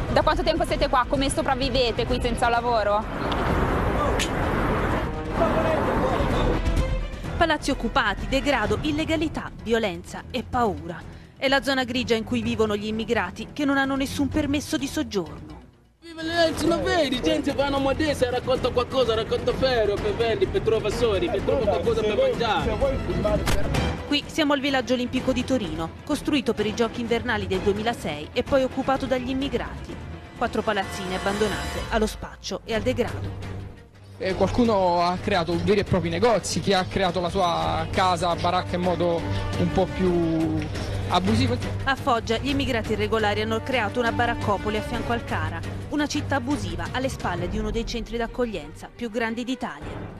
Da quanto tempo siete qua? Come sopravvivete qui senza lavoro? Palazzi occupati, degrado, illegalità, violenza e paura. È la zona grigia in cui vivono gli immigrati che non hanno nessun permesso di soggiorno. Sono veri, gente vanno a Modessa, raccolta qualcosa, raccolta ferro per vendere, per trovare soldi, per trovare qualcosa per mangiare. Qui siamo al villaggio olimpico di Torino, costruito per i giochi invernali del 2006 e poi occupato dagli immigrati. 4 palazzine abbandonate allo spaccio e al degrado. Qualcuno ha creato veri e propri negozi, chi ha creato la sua casa, baracca in modo un po' più abusivo. A Foggia gli immigrati irregolari hanno creato una baraccopoli a fianco al Cara, una città abusiva alle spalle di uno dei centri d'accoglienza più grandi d'Italia.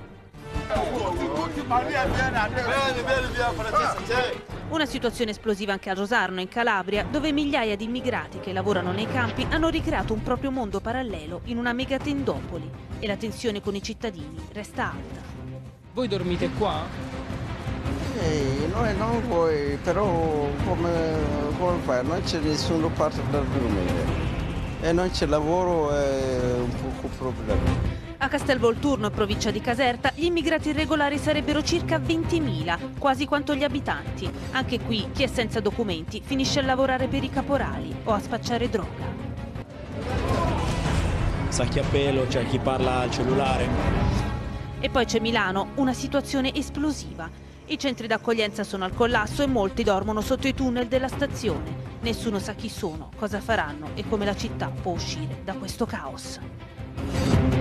Una situazione esplosiva anche a Rosarno, in Calabria, dove migliaia di immigrati che lavorano nei campi hanno ricreato un proprio mondo parallelo in una megatendopoli e la tensione con i cittadini resta alta. Voi dormite qua? Noi non vuoi, però come fai? Non c'è nessuno parte da dormire e non c'è lavoro, è un po' problema. A Castelvolturno, provincia di Caserta, gli immigrati irregolari sarebbero circa 20.000, quasi quanto gli abitanti. Anche qui chi è senza documenti finisce a lavorare per i caporali o a spacciare droga. Sacchi a pelo, c'è chi parla al cellulare. E poi c'è Milano, una situazione esplosiva. I centri d'accoglienza sono al collasso e molti dormono sotto i tunnel della stazione. Nessuno sa chi sono, cosa faranno e come la città può uscire da questo caos.